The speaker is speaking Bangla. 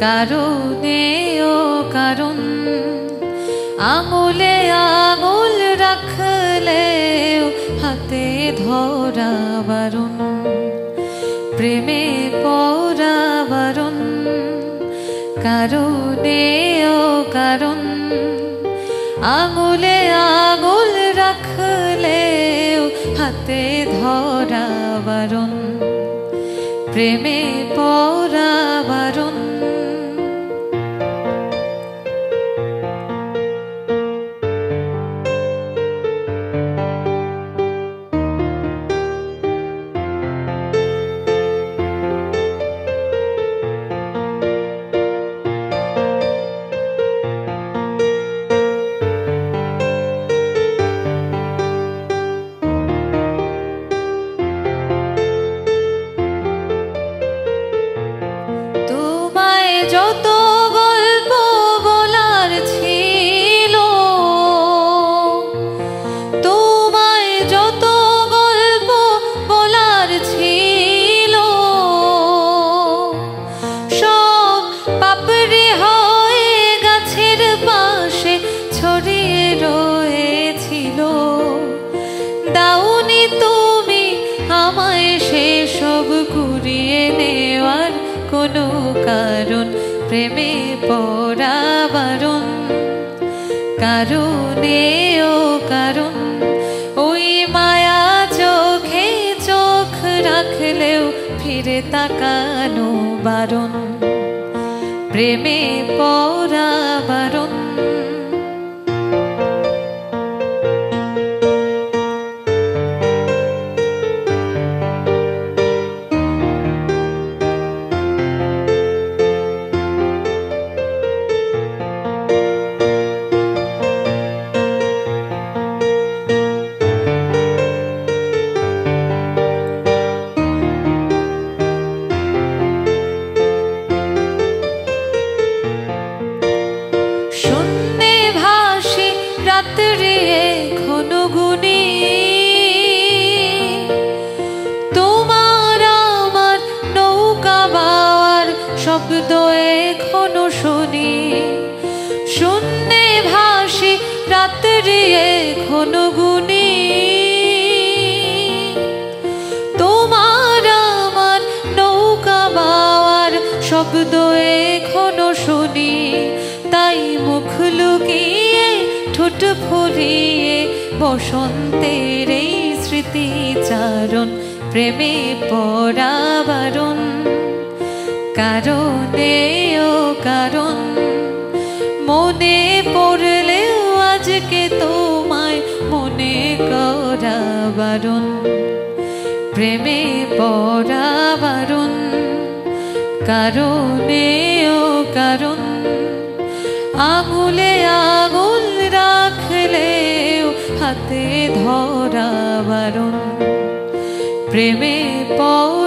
কারণে ও কারণ আঙুলে আঙুল রাখলে হাতে ধরা বারণ প্রেমে পড়া বারণ কারণে ও কারণ আঙুলে আঙুল রাখলে হাতে ধরা বারণ প্রেমে পড়া বারণ যত গল্প বলার ছিল তোমায় যত গল্প বলার ছিল সব পাপড়ি হয়ে গাছের পাশে ছড়িয়ে রয়েছিল দাওনি তুমি আমায় সেসব ঘুরিয়ে নেওয়ার কোনো কারণ প্রেমে পড়া বারণ কারণে ও কারণ ওই মায়া চোখে চোখ রাখলেও ফিরে তাকানো বারণ প্রেমে পড়া বারণ রাত্রি এখনো গুনি তোমার আমার নৌকা বাওয়ার শব্দ এখনো শুনি শূন্যে ভাসি রাত্রি এখনো গুনি তোমার আমার নৌকা বাওয়ার শব্দ এখনো শুনি তাই মুখ লুকিয়ে ঠোঁট ফুলিয়ে বসন্তের এই স্মৃতিচারণ প্রেমে পড়া বারণ কারণে ও কারণ মনে পড়লেও আজকে তোমায় মনে করা বারণ প্রেমে পড়া বারণ কারণে ও কারণ আঙুলে আঙুল রাখলেও হাতে ধরা বারণ প্রেমে পড়া